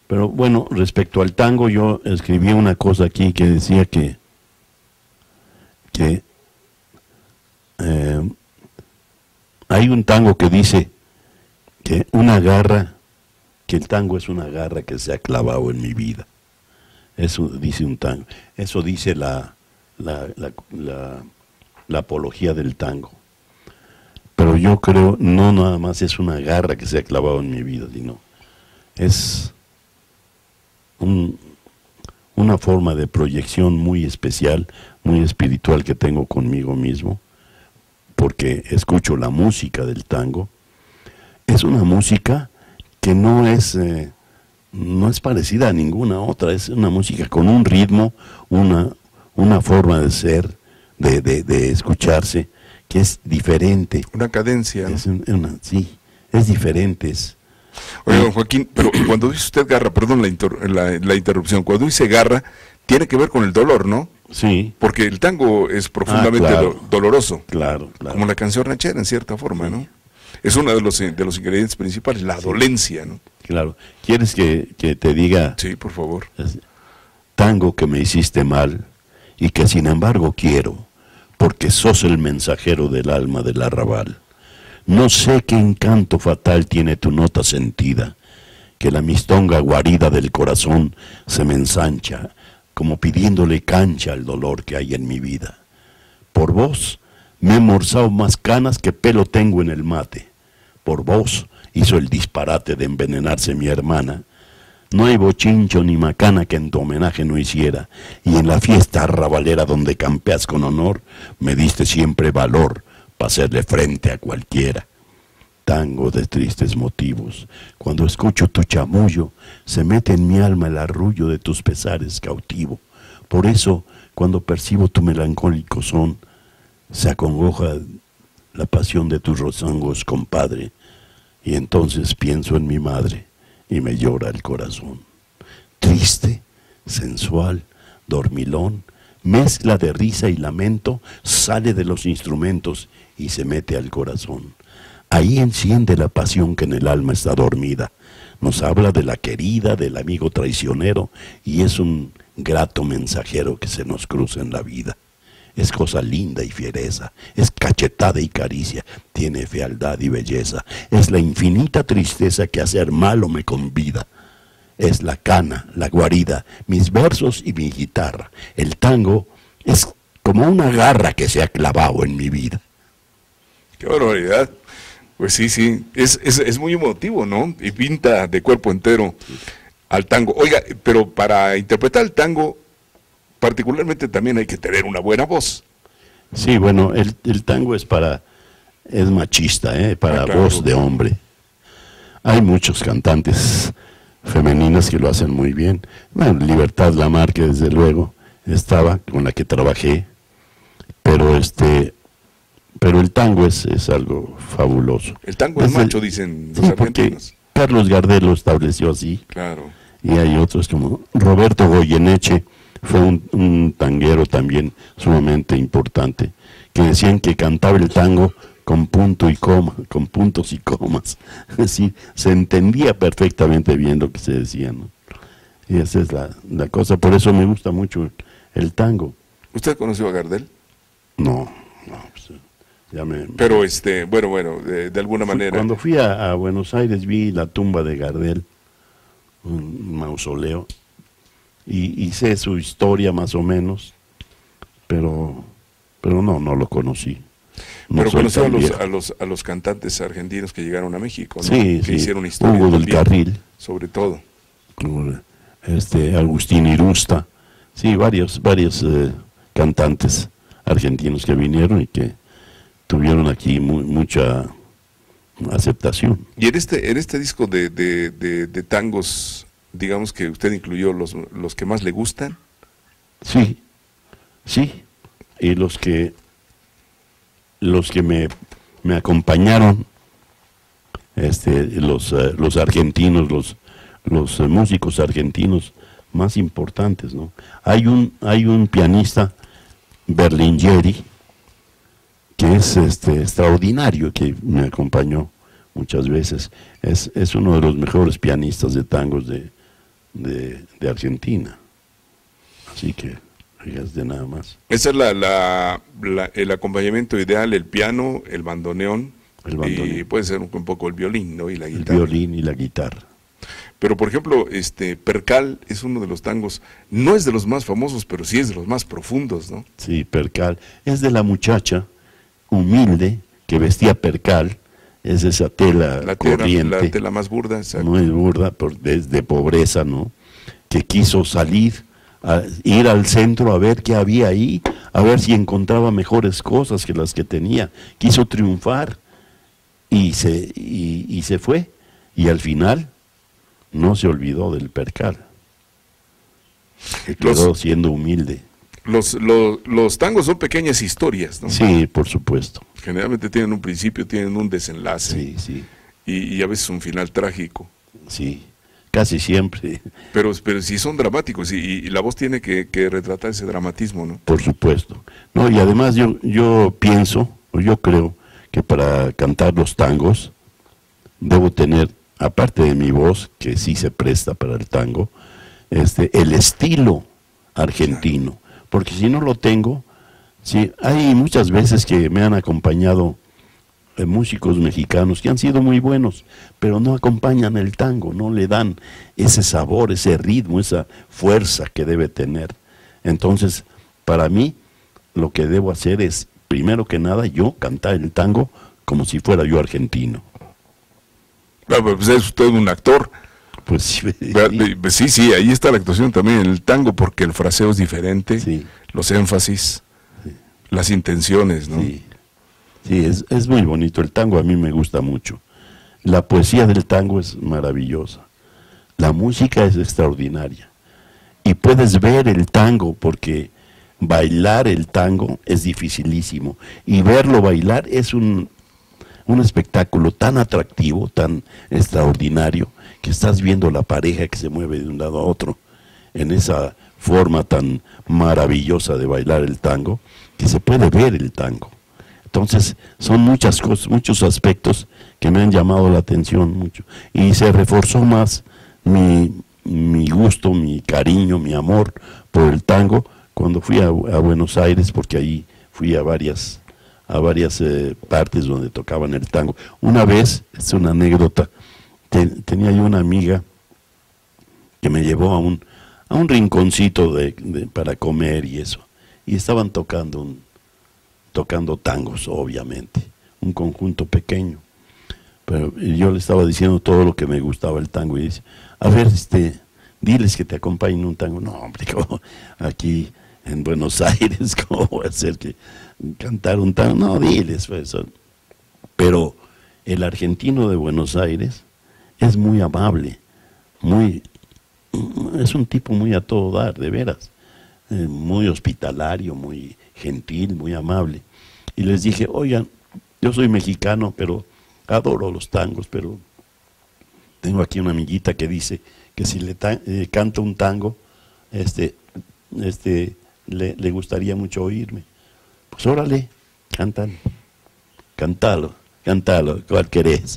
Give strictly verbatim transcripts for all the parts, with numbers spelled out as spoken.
Pero bueno, respecto al tango, yo escribí una cosa aquí que decía que, que eh, hay un tango que dice que una garra, que el tango es una garra que se ha clavado en mi vida. Eso dice un tango, eso dice la, la, la, la, la apología del tango. Pero yo creo, no nada más es una garra que se ha clavado en mi vida, sino es un, una forma de proyección muy especial, muy espiritual que tengo conmigo mismo, porque escucho la música del tango. Es una música que no es, eh, no es parecida a ninguna otra, es una música con un ritmo, una, una forma de ser, de, de, de escucharse, que es diferente. Una cadencia, ¿no? Es una, sí, es diferente. Es, Oye, don Joaquín, pero cuando dice usted garra, perdón la, inter, la, la interrupción, cuando dice garra, tiene que ver con el dolor, ¿no? Sí. Porque el tango es profundamente ah, claro. do, doloroso. Claro, claro. Como la canción ranchera, en cierta forma, ¿no? Es uno de los, de los ingredientes principales, la sí. dolencia, ¿no? Claro. ¿Quieres que, que te diga? Sí, por favor. Tango que me hiciste mal y que sin embargo quiero, porque sos el mensajero del alma del arrabal. No sé qué encanto fatal tiene tu nota sentida, que la mistonga guarida del corazón se me ensancha, como pidiéndole cancha al dolor que hay en mi vida. Por vos me he morzado más canas que pelo tengo en el mate. Por vos hizo el disparate de envenenarse mi hermana. No hay bochincho ni macana que en tu homenaje no hiciera, y en la fiesta arrabalera donde campeas con honor, me diste siempre valor para hacerle frente a cualquiera. Tango de tristes motivos, cuando escucho tu chamullo, se mete en mi alma el arrullo de tus pesares cautivo. Por eso, cuando percibo tu melancólico son, se acongoja la pasión de tus rozangos, compadre, y entonces pienso en mi madre, y me llora el corazón. Triste, sensual, dormilón, mezcla de risa y lamento, sale de los instrumentos y se mete al corazón. Ahí enciende la pasión que en el alma está dormida. Nos habla de la querida, del amigo traicionero, y es un grato mensajero que se nos cruza en la vida. Es cosa linda y fiereza, es cachetada y caricia, tiene fealdad y belleza, es la infinita tristeza que a ser malo me convida. Es la cana, la guarida, mis versos y mi guitarra. El tango es como una garra que se ha clavado en mi vida. ¡Qué barbaridad! Pues sí, sí, es, es, es muy emotivo, ¿no? Y pinta de cuerpo entero al tango. Oiga, pero para interpretar el tango, particularmente también hay que tener una buena voz. Sí, bueno, el, el tango es para, es machista, ¿eh? Para ah, claro. voz de hombre. Hay muchos cantantes femeninas que lo hacen muy bien. Bueno, Libertad Lamarque, desde luego, estaba, con la que trabajé, pero este... Pero el tango es, es algo fabuloso. El tango es, es macho, el, dicen los sí, argentinos. Carlos Gardel lo estableció así. Claro. Y hay otros como Roberto Goyeneche, fue un, un tanguero también sumamente importante, que decían que cantaba el tango con punto y coma, con puntos y comas. Es decir, se entendía perfectamente bien lo que se decía, ¿no? Y esa es la, la cosa, por eso me gusta mucho el, el tango. ¿Usted conoció a Gardel? No, no, pues... Ya me, Pero, este, bueno, bueno, de, de alguna manera... Cuando fui a, a Buenos Aires vi la tumba de Gardel, un mausoleo, y, y sé su historia más o menos, pero, pero no, no lo conocí. No pero conoció a los, a, los, a los cantantes argentinos que llegaron a México, ¿no? Sí, que sí. hicieron historia. Hugo del Carril. Sobre todo. Este, Agustín Irusta, sí, varios, varios eh, cantantes argentinos que vinieron y que tuvieron aquí muy, mucha aceptación. Y en este, en este disco de, de, de, de tangos, digamos que usted incluyó los, los que más le gustan. Sí, sí, y los que los que me, me acompañaron, este, los, uh, los argentinos, los, los uh, músicos argentinos más importantes, ¿no? Hay un, hay un pianista, Berlingeri, que es este extraordinario, que me acompañó muchas veces. Es, es uno de los mejores pianistas de tangos de, de, de Argentina. Así que, fíjate nada más. Ese es la, la, la, el acompañamiento ideal, el piano, el bandoneón, El bandoneón. y puede ser un, un poco el violín, ¿no? Y la El guitarra. violín y la guitarra. Pero, por ejemplo, este Percal es uno de los tangos, no es de los más famosos, pero sí es de los más profundos, ¿no? Sí, percal. Es de la muchacha humilde que vestía percal, es esa tela La tela, corriente, la tela más burda, exacto. muy burda, por, de, de pobreza, ¿no? Que quiso salir, a ir al centro a ver qué había ahí, a ver si encontraba mejores cosas que las que tenía. Quiso triunfar y se, y, y se fue. Y al final no se olvidó del percal. Se quedó Los- siendo humilde. Los, los, los tangos son pequeñas historias, ¿no? Sí, por supuesto. Generalmente tienen un principio, tienen un desenlace Sí, sí, y, y a veces un final trágico. sí. Casi siempre, Pero, pero sí son dramáticos y, y la voz tiene que, que retratar ese dramatismo, ¿no? por supuesto. No, y además yo, yo pienso, o yo creo, que para cantar los tangos debo tener, aparte de mi voz, que sí se presta para el tango, este, el estilo argentino. Porque si no lo tengo, sí, hay muchas veces que me han acompañado eh, músicos mexicanos que han sido muy buenos, pero no acompañan el tango, no le dan ese sabor, ese ritmo, esa fuerza que debe tener. Entonces, para mí, lo que debo hacer es, primero que nada, yo cantar el tango como si fuera yo argentino. Claro, pues es usted un actor. Pues sí, Vea, de- de- Sí, sí, ahí está la actuación también en el tango, porque el fraseo es diferente, sí, los énfasis, las intenciones, ¿no? sí, sí, es, es muy bonito. El tango a mí me gusta mucho. La poesía del tango es maravillosa. La música es extraordinaria. Y puedes ver el tango porque bailar el tango es dificilísimo. Y verlo bailar es un, un espectáculo tan atractivo, tan extraordinario, que estás viendo la pareja que se mueve de un lado a otro en esa forma tan maravillosa de bailar el tango, que se puede ver el tango. Entonces, son muchas cosas, muchos aspectos que me han llamado la atención mucho. Y se reforzó más mi, mi gusto, mi cariño, mi amor por el tango cuando fui a, a Buenos Aires, porque ahí fui a varias, a varias eh, partes donde tocaban el tango. Una vez, es una anécdota, te- tenía yo una amiga que me llevó a un, a un rinconcito de, de- para comer y eso. Y estaban tocando un, tocando tangos, obviamente, un conjunto pequeño. Pero yo le estaba diciendo todo lo que me gustaba el tango y dice, a ver, este, diles que te acompañen un tango. No, hombre, ¿cómo? Aquí en Buenos Aires, ¿cómo voy a hacer que cantar un tango? No, diles, pues. Eso. Pero el argentino de Buenos Aires es muy amable, muy, es un tipo muy a todo dar, de veras, eh, muy hospitalario, muy gentil, muy amable. Y les dije, oigan, yo soy mexicano, pero adoro los tangos, pero tengo aquí una amiguita que dice que si le ta- eh, canto un tango, este, este, le, le gustaría mucho oírme. Pues órale, cántalo, cántalo, cántalo, ¿cuál querés?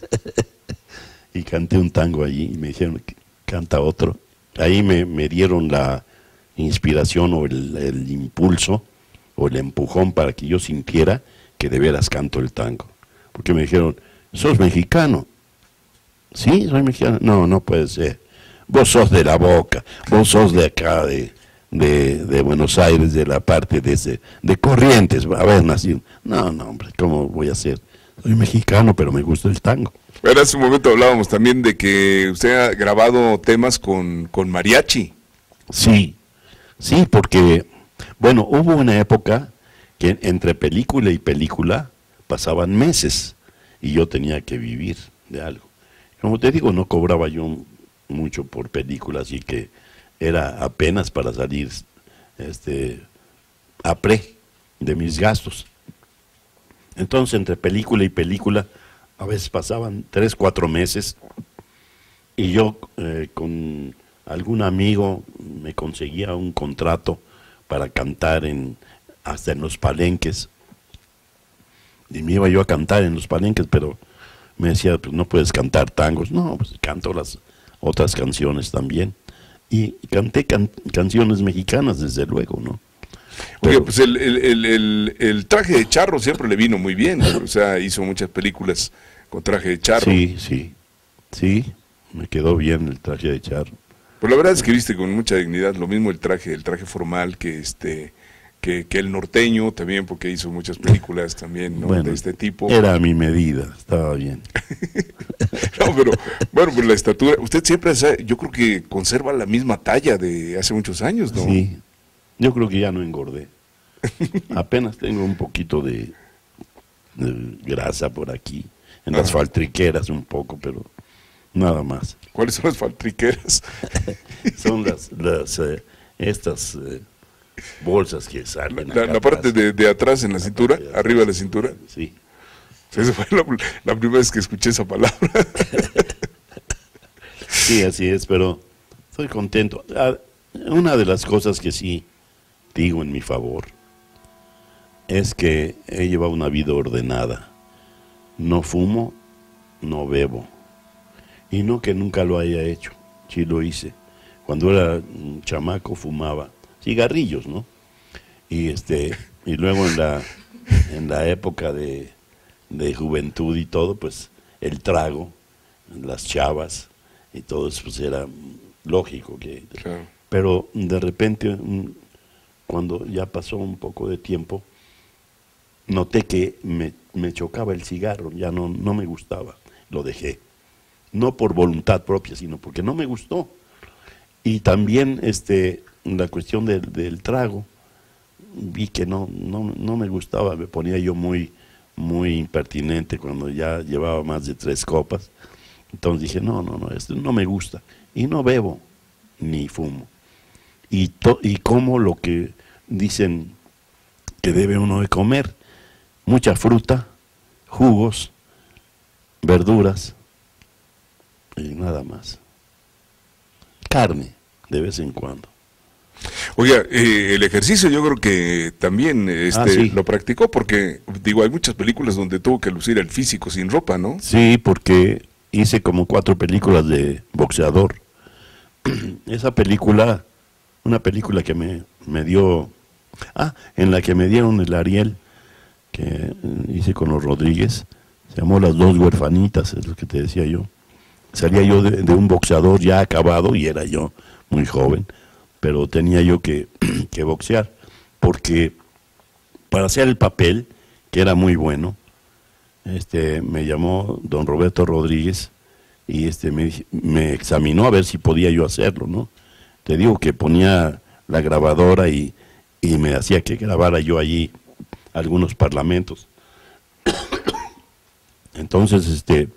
Y canté un tango allí y me dijeron, canta otro. Ahí me, me dieron la inspiración o el, el impulso o el empujón para que yo sintiera que de veras canto el tango. Porque me dijeron, ¿sos mexicano? Sí, soy mexicano. No, no puede ser. Vos sos de La Boca, vos sos de acá, de, de, de Buenos Aires, de la parte de ese, de Corrientes, haber nacido. No, no, hombre, ¿cómo voy a ser? Soy mexicano, pero me gusta el tango. Pero hace un momento hablábamos también de que usted ha grabado temas con, con mariachi. Sí, sí, porque, bueno, hubo una época que entre película y película pasaban meses y yo tenía que vivir de algo. Como te digo, no cobraba yo mucho por película, así que era apenas para salir este, a pre de mis gastos. Entonces, entre película y película, a veces pasaban tres, cuatro meses y yo eh, con algún amigo me conseguía un contrato para cantar en hasta en los palenques. Y me iba yo a cantar en los palenques, pero me decía, pues no puedes cantar tangos. No, pues canto las otras canciones también. y canté can canciones mexicanas, desde luego, ¿no? Oye, pues el, el, el, el, el traje de charro siempre le vino muy bien, o sea, hizo muchas películas con traje de charro. Sí, sí, sí, me quedó bien el traje de charro. Pues la verdad es que viste con mucha dignidad, lo mismo el traje, el traje formal que este que, que el norteño también, porque hizo muchas películas también, ¿no? Bueno, de este tipo. Era a mi medida, estaba bien. No, pero bueno, pues la estatura, usted siempre, yo creo que conserva la misma talla de hace muchos años, ¿no? Sí, yo creo que ya no engordé. Apenas tengo un poquito de, de grasa por aquí, en las Ajá. faltriqueras un poco, pero nada más. ¿Cuáles son las faltriqueras? Son las, las eh, estas eh, bolsas que salen. La, acá la parte atrás. de, de atrás en la, La cintura, parte de arriba de la atrás, cintura. Sí. Esa fue la, la primera vez que escuché esa palabra. Sí, así es, pero estoy contento. Ah, una de las cosas que sí digo en mi favor es que he llevado una vida ordenada. No fumo, no bebo. Y no que nunca lo haya hecho, sí lo hice. Cuando era un chamaco fumaba cigarrillos, ¿no? Y este y luego en la en la época de, de juventud y todo, pues el trago, las chavas y todo eso, pues era lógico que... Claro. Pero de repente, cuando ya pasó un poco de tiempo, noté que me, me chocaba el cigarro, ya no, no me gustaba, lo dejé. No por voluntad propia, sino porque no me gustó. Y también este, la cuestión del, del trago, vi que no, no, no me gustaba, me ponía yo muy, muy impertinente cuando ya llevaba más de tres copas. Entonces dije, no, no, no, esto no me gusta. Y no bebo, ni fumo. Y, to, y como lo que dicen que debe uno de comer, mucha fruta, jugos, verduras, y nada más. Carne, de vez en cuando. Oiga, eh, el ejercicio yo creo que también este, Ah, sí. lo practicó, porque, digo, hay muchas películas donde tuvo que lucir el físico sin ropa, ¿no? Sí, porque hice como cuatro películas de boxeador. Esa película, una película que me, me dio, ah, en la que me dieron el Ariel, que hice con los Rodríguez, se llamó Las dos huerfanitas, es lo que te decía yo. Salía yo de, de un boxeador ya acabado, y era yo muy joven, pero tenía yo que, que boxear, porque para hacer el papel, que era muy bueno, este, me llamó don Roberto Rodríguez, y este me, me examinó a ver si podía yo hacerlo, ¿no? Te digo que ponía la grabadora y, y me hacía que grabara yo allí algunos parlamentos. Entonces, este,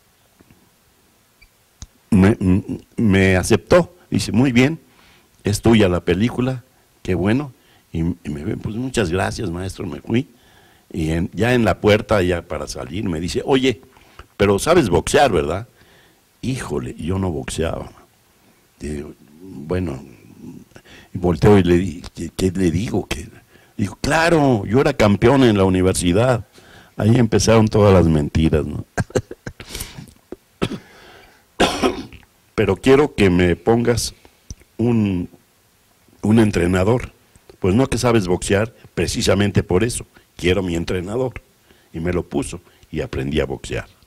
me, me aceptó, dice, muy bien, es tuya la película, qué bueno, y, y me pues muchas gracias, maestro, me fui, y en, ya en la puerta, ya para salir, me dice, oye, pero sabes boxear, ¿verdad? Híjole, yo no boxeaba. Digo, bueno, y volteo y le digo, ¿qué, qué le digo? ¿Qué? Digo, claro, yo era campeón en la universidad. Ahí empezaron todas las mentiras, ¿no? Pero quiero que me pongas un, un entrenador. Pues no que sabes boxear, precisamente por eso. Quiero mi entrenador. Y me lo puso y aprendí a boxear.